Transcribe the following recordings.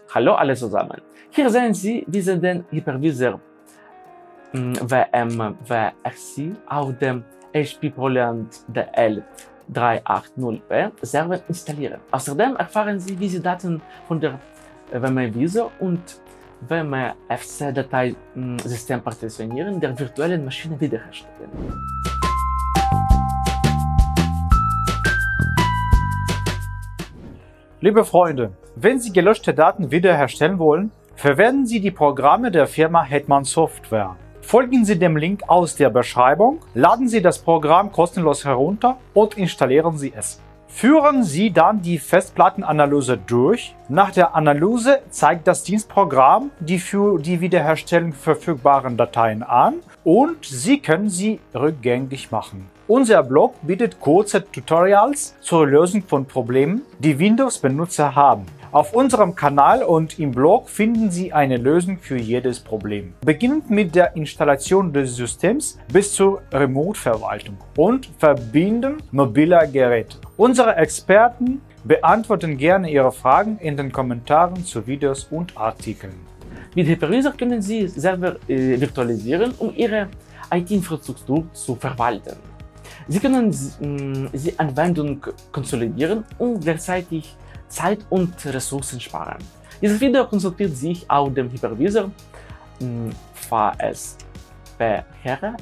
Hallo alle zusammen. Hier sehen Sie, wie Sie den Hypervisor VMwRC auf dem HP PolyAnt DL380P Server installieren. Außerdem erfahren Sie, wie Sie Daten von der VMware-Visor und VMware-FC-Dateisystem Partitionieren der virtuellen Maschine wiederherstellen. Liebe Freunde, wenn Sie gelöschte Daten wiederherstellen wollen, verwenden Sie die Programme der Firma Hetman Software. Folgen Sie dem Link aus der Beschreibung, laden Sie das Programm kostenlos herunter und installieren Sie es. Führen Sie dann die Festplattenanalyse durch. Nach der Analyse zeigt das Dienstprogramm die für die Wiederherstellung verfügbaren Dateien an und Sie können sie rückgängig machen. Unser Blog bietet kurze Tutorials zur Lösung von Problemen, die Windows-Benutzer haben. Auf unserem Kanal und im Blog finden Sie eine Lösung für jedes Problem. Beginnend mit der Installation des Systems bis zur Remote-Verwaltung und Verbinden mobiler Geräte. Unsere Experten beantworten gerne Ihre Fragen in den Kommentaren zu Videos und Artikeln. Mit Hypervisor können Sie Server virtualisieren, um Ihre IT-Infrastruktur zu verwalten. Sie können die Anwendung konsolidieren und gleichzeitig Zeit und Ressourcen sparen. Dieses Video konzentriert sich auf dem Hypervisor VSP-Here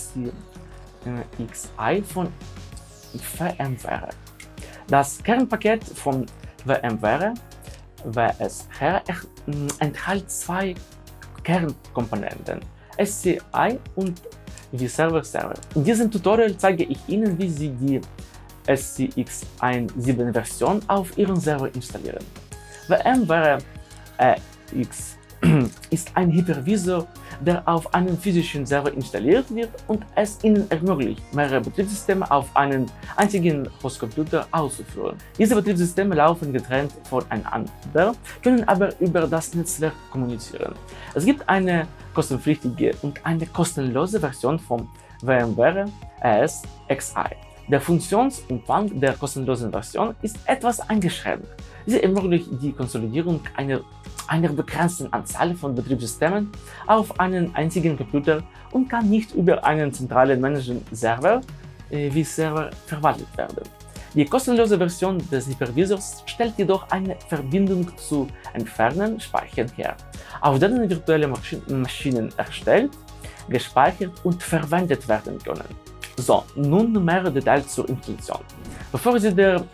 SCXI von VMware. Das Kernpaket von VMware VSP-Here enthält zwei Kernkomponenten, SCI und vServer. In diesem Tutorial zeige ich Ihnen, wie Sie die SCX17-Version auf Ihren Server installieren. VMware X ist ein Hypervisor, der auf einem physischen Server installiert wird und es Ihnen ermöglicht, mehrere Betriebssysteme auf einen einzigen Hostcomputer auszuführen. Diese Betriebssysteme laufen getrennt voneinander, können aber über das Netzwerk kommunizieren. Es gibt eine kostenpflichtige und eine kostenlose Version von VMware ESXi. Der Funktionsumfang der kostenlosen Version ist etwas eingeschränkt. Sie ermöglicht die Konsolidierung einer begrenzten Anzahl von Betriebssystemen auf einen einzigen Computer und kann nicht über einen zentralen Management-Server wie Server verwaltet werden. Die kostenlose Version des Hypervisors stellt jedoch eine Verbindung zu entfernten Speichern her, auf denen virtuelle Maschinen erstellt, gespeichert und verwendet werden können. So, nun mehr Details zur Installation. Bevor Sie der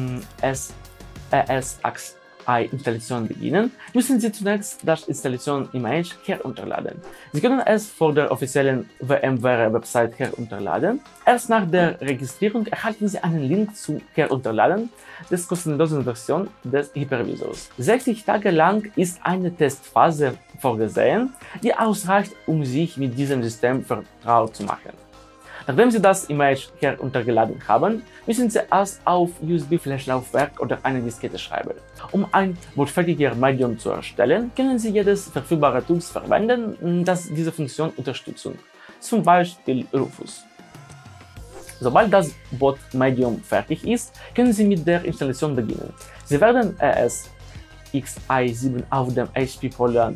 ESXi-Installation beginnen, müssen Sie zunächst das Installation-Image herunterladen. Sie können es vor der offiziellen VMware-Website herunterladen. Erst nach der Registrierung erhalten Sie einen Link zum Herunterladen des kostenlosen Version des Hypervisors. 60 Tage lang ist eine Testphase vorgesehen, die ausreicht, um sich mit diesem System vertraut zu machen. Nachdem Sie das Image heruntergeladen haben, müssen Sie es auf USB-Flash-Laufwerk oder eine Diskette schreiben. Um ein bootfähiges Medium zu erstellen, können Sie jedes verfügbare Tools verwenden, das diese Funktion unterstützen, zum Beispiel Rufus. Sobald das Boot-Medium fertig ist, können Sie mit der Installation beginnen. Sie werden ESXi7 auf dem HP PolyAnt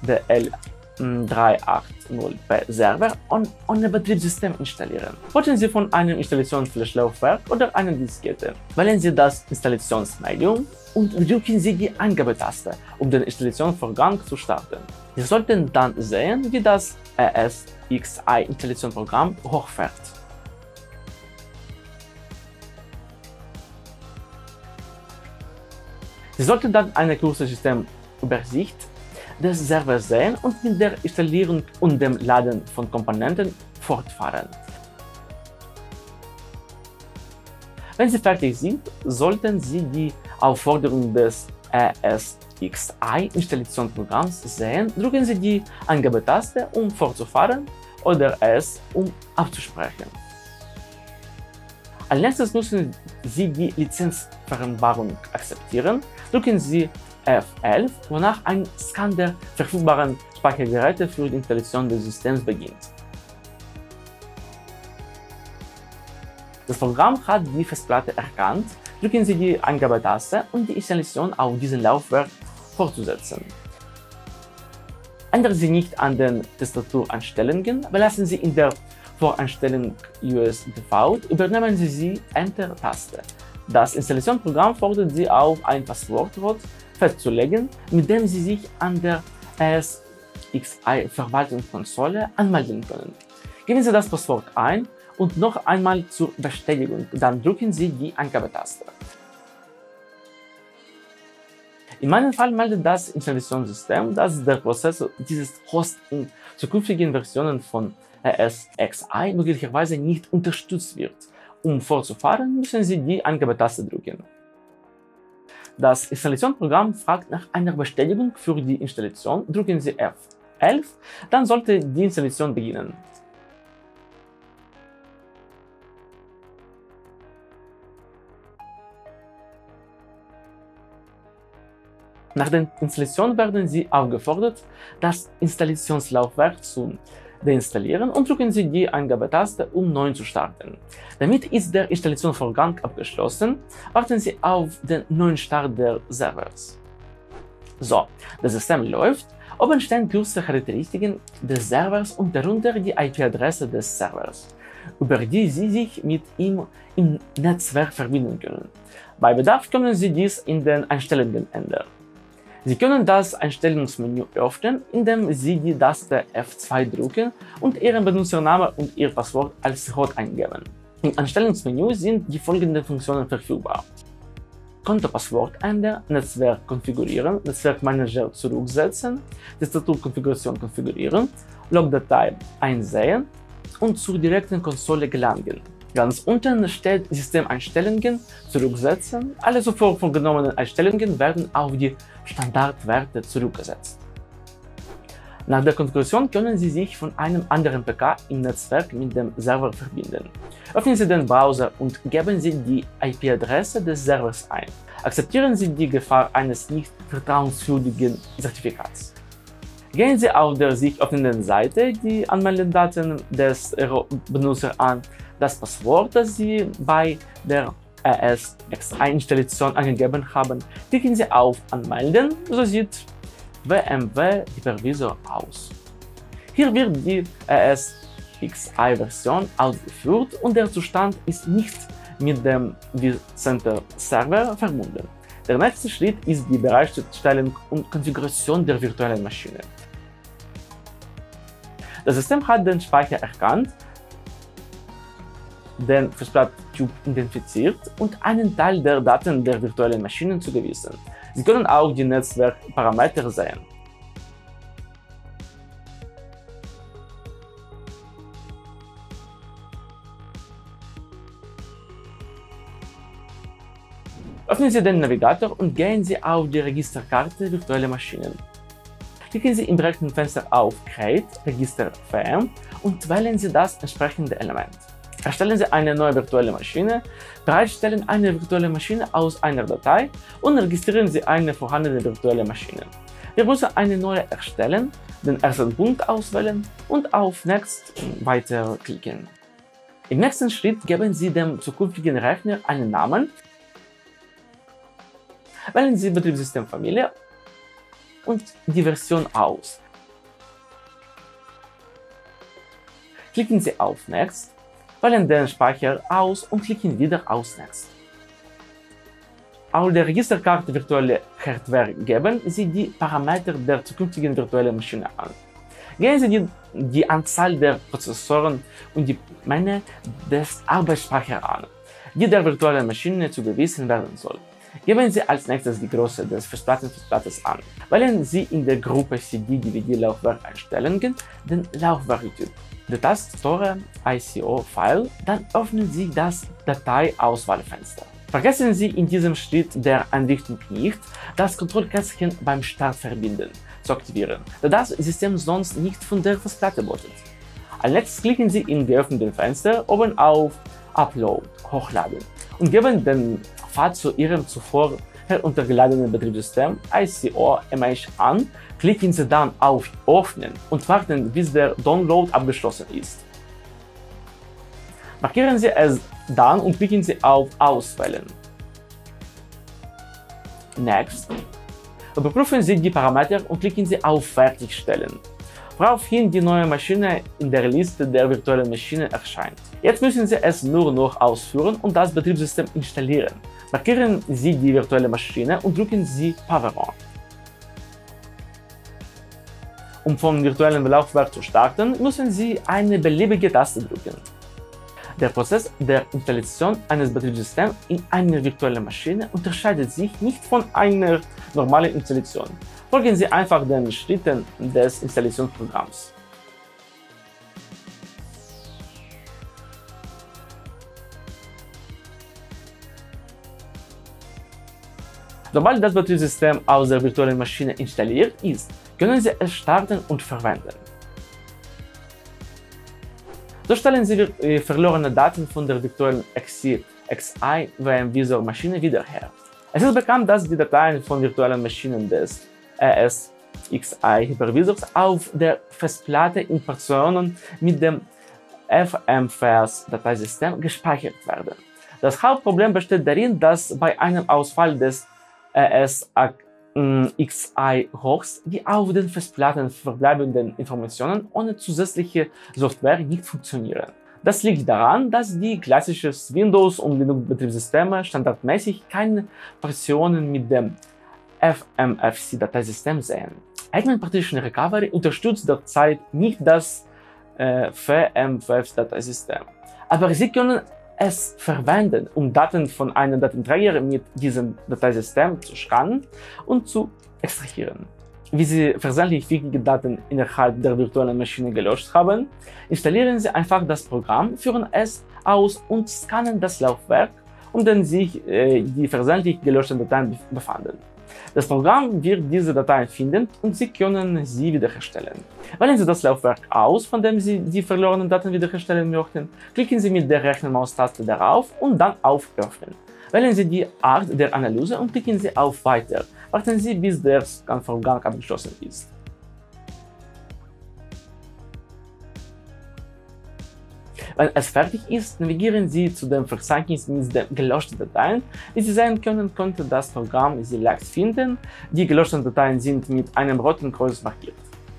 DL380P Server ohne Betriebssystem installieren. Wählen Sie von einem Installationsflash-Laufwerk oder einer Diskette. Wählen Sie das Installationsmedium und drücken Sie die Eingabetaste, um den Installationsvorgang zu starten. Sie sollten dann sehen, wie das ESXi-Installationsprogramm hochfährt. Sie sollten dann eine kurze Systemübersicht des Servers sehen und mit der Installierung und dem Laden von Komponenten fortfahren. Wenn Sie fertig sind, sollten Sie die Aufforderung des ESXi-Installationsprogramms sehen. Drücken Sie die Eingabetaste, um fortzufahren, oder S, um abzusprechen. Als nächstes müssen Sie die Lizenzvereinbarung akzeptieren. Drücken Sie F11, wonach ein Scan der verfügbaren Speichergeräte für die Installation des Systems beginnt. Das Programm hat die Festplatte erkannt, drücken Sie die Eingabetaste und die Installation auf diesem Laufwerk fortzusetzen. Ändern Sie nicht an den Tastatureinstellungen, belassen Sie in der Voreinstellung US Default, übernehmen Sie die Enter-Taste. Das Installationsprogramm fordert Sie auf, ein Passwort festzulegen, mit dem Sie sich an der ESXi-Verwaltungskonsole anmelden können. Geben Sie das Passwort ein und noch einmal zur Bestätigung, dann drücken Sie die Eingabetaste. In meinem Fall meldet das Installationssystem, dass der Prozessor dieses Host in zukünftigen Versionen von ESXi möglicherweise nicht unterstützt wird. Um fortzufahren, müssen Sie die Eingabetaste drücken. Das Installationsprogramm fragt nach einer Bestätigung für die Installation. Drücken Sie F11, dann sollte die Installation beginnen. Nach der Installation werden Sie aufgefordert, das Installationslaufwerk zu deinstallieren und drücken Sie die Eingabetaste, um neu zu starten. Damit ist der Installationsvorgang abgeschlossen. Warten Sie auf den neuen Start des Servers. So, das System läuft. Oben stehen kurze Charakteristiken des Servers und darunter die IP-Adresse des Servers, über die Sie sich mit ihm im Netzwerk verbinden können. Bei Bedarf können Sie dies in den Einstellungen ändern. Sie können das Einstellungsmenü öffnen, indem Sie die Taste F2 drücken und Ihren Benutzernamen und Ihr Passwort als Root eingeben. Im Einstellungsmenü sind die folgenden Funktionen verfügbar: Kontopasswort ändern, Netzwerk konfigurieren, Netzwerkmanager zurücksetzen, Tastaturkonfiguration konfigurieren, Logdatei einsehen und zur direkten Konsole gelangen. Ganz unten steht Systemeinstellungen zurücksetzen. Alle zuvor vorgenommenen Einstellungen werden auf die Standardwerte zurückgesetzt. Nach der Konfiguration können Sie sich von einem anderen PK im Netzwerk mit dem Server verbinden. Öffnen Sie den Browser und geben Sie die IP-Adresse des Servers ein. Akzeptieren Sie die Gefahr eines nicht vertrauenswürdigen Zertifikats. Gehen Sie auf der sich öffnenden Seite die Anmeldedaten des Benutzers an. Das Passwort, das Sie bei der ESXi-Installation angegeben haben, klicken Sie auf Anmelden, so sieht BMW Hypervisor aus. Hier wird die ESXi-Version ausgeführt und der Zustand ist nicht mit dem vCenter Server verbunden. Der nächste Schritt ist die Bereitstellung und Konfiguration der virtuellen Maschine. Das System hat den Speicher erkannt, den Festplattentyp identifiziert und einen Teil der Daten der virtuellen Maschinen zugewiesen. Sie können auch die Netzwerkparameter sehen. Öffnen Sie den Navigator und gehen Sie auf die Registerkarte Virtuelle Maschinen. Klicken Sie im rechten Fenster auf Create Register VM und wählen Sie das entsprechende Element. Erstellen Sie eine neue virtuelle Maschine, bereitstellen eine virtuelle Maschine aus einer Datei und registrieren Sie eine vorhandene virtuelle Maschine. Wir müssen eine neue erstellen, den ersten Punkt auswählen und auf Next weiter klicken. Im nächsten Schritt geben Sie dem zukünftigen Rechner einen Namen, wählen Sie Betriebssystemfamilie und die Version aus. Klicken Sie auf Next, wählen den Speicher aus und klicken wieder auf Next. Auf der Registerkarte Virtuelle Hardware geben Sie die Parameter der zukünftigen virtuellen Maschine an. Geben Sie die Anzahl der Prozessoren und die Menge des Arbeitsspeichers an, die der virtuellen Maschine zugewiesen werden soll. Geben Sie als nächstes die Größe des Festplattes an. Wählen Sie in der Gruppe CD-DVD-Laufwerkeinstellungen den Laufwerktyp. Der Taste Store ICO-File, dann öffnen Sie das Dateiauswahlfenster. Vergessen Sie in diesem Schritt der Einrichtung nicht, das Kontrollkästchen beim Start verbinden zu aktivieren, da das System sonst nicht von der Festplatte bootet. Als nächstes klicken Sie im geöffneten Fenster oben auf Upload, Hochladen und geben den Pfad zu Ihrem zuvor heruntergeladenen Betriebssystem ICO-MH an, klicken Sie dann auf Öffnen und warten, bis der Download abgeschlossen ist. Markieren Sie es dann und klicken Sie auf Auswählen. Next. Überprüfen Sie die Parameter und klicken Sie auf Fertigstellen, woraufhin die neue Maschine in der Liste der virtuellen Maschinen erscheint. Jetzt müssen Sie es nur noch ausführen und das Betriebssystem installieren. Markieren Sie die virtuelle Maschine und drücken Sie Power On. Um vom virtuellen Laufwerk zu starten, müssen Sie eine beliebige Taste drücken. Der Prozess der Installation eines Betriebssystems in einer virtuellen Maschine unterscheidet sich nicht von einer normalen Installation. Folgen Sie einfach den Schritten des Installationsprogramms. Sobald das Betriebssystem aus der virtuellen Maschine installiert ist, können Sie es starten und verwenden. So stellen Sie verlorene Daten von der virtuellen XI VM-Visor Maschine wieder her. Es ist bekannt, dass die Dateien von virtuellen Maschinen des ESXi Hypervisors auf der Festplatte in Portionen mit dem FMFS Dateisystem gespeichert werden. Das Hauptproblem besteht darin, dass bei einem Ausfall des ESXi-Hosts die auf den Festplatten verbleibenden Informationen ohne zusätzliche Software nicht funktionieren. Das liegt daran, dass die klassischen Windows- und Linux-Betriebssysteme standardmäßig keine Partitionen mit dem FMFC-Dateisystem sehen. Hetman Partition Recovery unterstützt derzeit nicht das FMFS-Dateisystem, aber Sie können es verwenden, um Daten von einem Datenträger mit diesem Dateisystem zu scannen und zu extrahieren. Wie Sie versehentlich wichtige Daten innerhalb der virtuellen Maschine gelöscht haben, installieren Sie einfach das Programm, führen es aus und scannen das Laufwerk, um dem sich die versehentlich gelöschten Dateien befanden. Das Programm wird diese Dateien finden und Sie können sie wiederherstellen. Wählen Sie das Laufwerk aus, von dem Sie die verlorenen Daten wiederherstellen möchten, klicken Sie mit der rechten Maustaste darauf und dann auf Öffnen. Wählen Sie die Art der Analyse und klicken Sie auf Weiter. Warten Sie, bis der Scan-Vorgang abgeschlossen ist. Wenn es fertig ist, navigieren Sie zu dem Verzeichnis mit den gelöschten Dateien. Wie Sie sehen können, konnte das Programm sie leicht finden. Die gelöschten Dateien sind mit einem roten Kreuz markiert.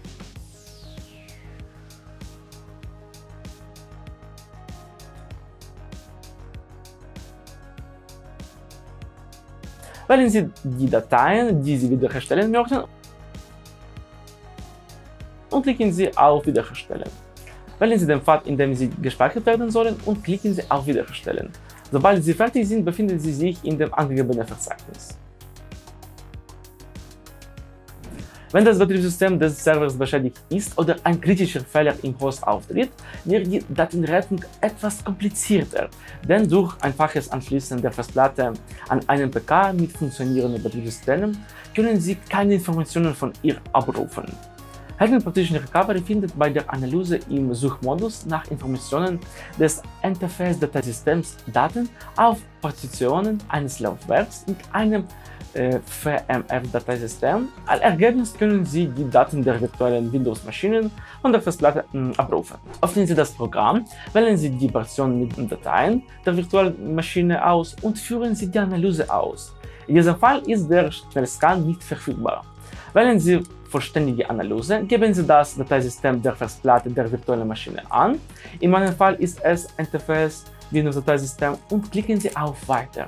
Wählen Sie die Dateien, die Sie wiederherstellen möchten, und klicken Sie auf Wiederherstellen. Wählen Sie den Pfad, in dem sie gespeichert werden sollen, und klicken Sie auf Wiederherstellen. Sobald Sie fertig sind, befinden Sie sich in dem angegebenen Verzeichnis. Wenn das Betriebssystem des Servers beschädigt ist oder ein kritischer Fehler im Host auftritt, wird die Datenrettung etwas komplizierter, denn durch einfaches Anschließen der Festplatte an einen PK mit funktionierenden Betriebssystemen können Sie keine Informationen von ihr abrufen. Hetman Partition Recovery findet bei der Analyse im Suchmodus nach Informationen des NTFS-Dateisystems Daten auf Partitionen eines Laufwerks mit einem VMF-Dateisystem. Als Ergebnis können Sie die Daten der virtuellen Windows-Maschinen von der Festplatte abrufen. Öffnen Sie das Programm, wählen Sie die Partition mit den Dateien der virtuellen Maschine aus und führen Sie die Analyse aus. In diesem Fall ist der Schnellscan nicht verfügbar. Wählen Sie Vollständige Analyse, geben Sie das Dateisystem der Festplatte der virtuellen Maschine an. In meinem Fall ist es NTFS Windows Dateisystem und klicken Sie auf Weiter.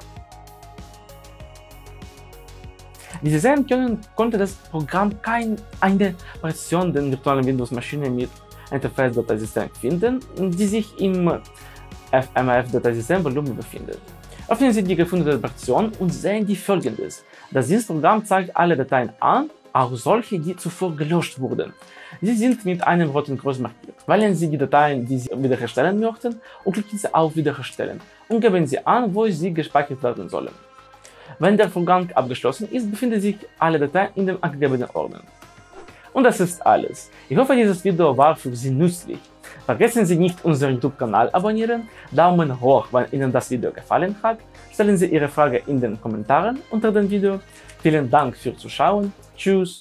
Wie Sie sehen können, konnte das Programm keine Partition der virtuellen Windows-Maschine mit NTFS-Dateisystem finden, die sich im FMF-Dateisystem-Volumen befindet. Öffnen Sie die gefundene Partition und sehen die Folgendes. Das Dienstprogramm zeigt alle Dateien an, auch solche, die zuvor gelöscht wurden. Sie sind mit einem roten Kreuz markiert. Wählen Sie die Dateien, die Sie wiederherstellen möchten, und klicken Sie auf Wiederherstellen und geben Sie an, wo sie gespeichert werden sollen. Wenn der Vorgang abgeschlossen ist, befinden sich alle Dateien in dem angegebenen Ordner. Und das ist alles. Ich hoffe, dieses Video war für Sie nützlich. Vergessen Sie nicht, unseren YouTube-Kanal abonnieren, Daumen hoch, wenn Ihnen das Video gefallen hat, stellen Sie Ihre Frage in den Kommentaren unter dem Video. Vielen Dank fürs Zuschauen. Tschüss.